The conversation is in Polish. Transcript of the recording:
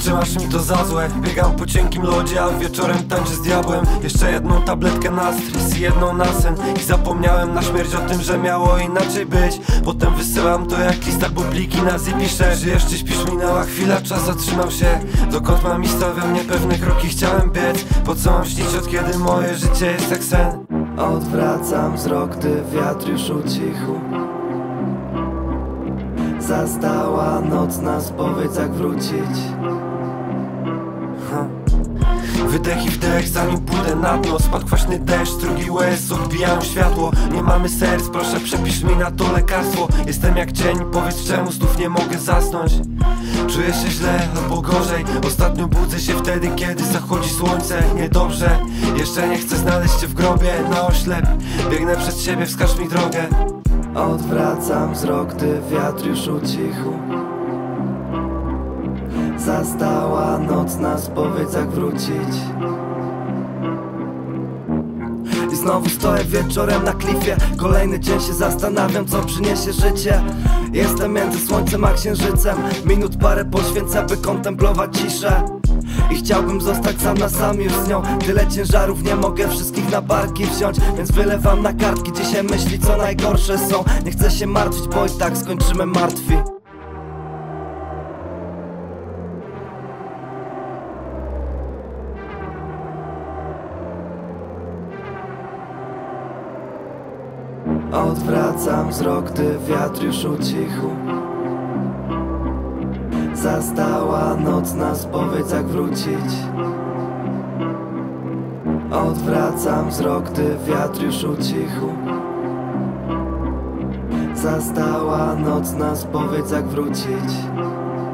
masz mi to za złe. Biegam po cienkim lodzie, a wieczorem tańczę z diabłem. Jeszcze jedną tabletkę na stres i jedną na sen. I zapomniałem na śmierć o tym, że miało inaczej być. Potem wysyłam to jak list albo pliki na zi piszę. Żyjesz czy śpisz, minęła chwila, czas zatrzymał się. Dokąd mam iść, stawiam niepewne kroki, chciałem biec. Po co mam śnić, od kiedy moje życie jest jak sen? Odwracam wzrok, gdy wiatr już ucichł. Zastała nocna spowiedź, jak wrócić. Wydech i wdech, zanim pójdę na dno. Spadł kwaśny deszcz, drugi łez, odbijają światło. Nie mamy serc, proszę przepisz mi na to lekarstwo. Jestem jak cień, powiedz czemu znów nie mogę zasnąć. Czuję się źle albo gorzej. Ostatnio budzę się wtedy, kiedy zachodzi słońce. Niedobrze, jeszcze nie chcę znaleźć cię w grobie. Na oślep, biegnę przed siebie, wskaż mi drogę. Odwracam wzrok, gdy wiatr już ucichł. Zastała nocna spowiedź, jak wrócić. I znowu stoję wieczorem na klifie. Kolejny dzień się zastanawiam, co przyniesie życie. Jestem między słońcem a księżycem. Minut parę poświęcę, by kontemplować ciszę. I chciałbym zostać sam na sam już z nią. Tyle ciężarów, nie mogę wszystkich na barki wziąć. Więc wylewam na kartki dzisiaj myśli, co najgorsze są. Nie chcę się martwić, bo i tak skończymy martwi. Odwracam wzrok, gdy wiatr już ucichł. Zastała nocna spowiedź, jak wrócić. Odwracam wzrok, gdy wiatr już ucichł. Zastała nocna spowiedź, jak wrócić.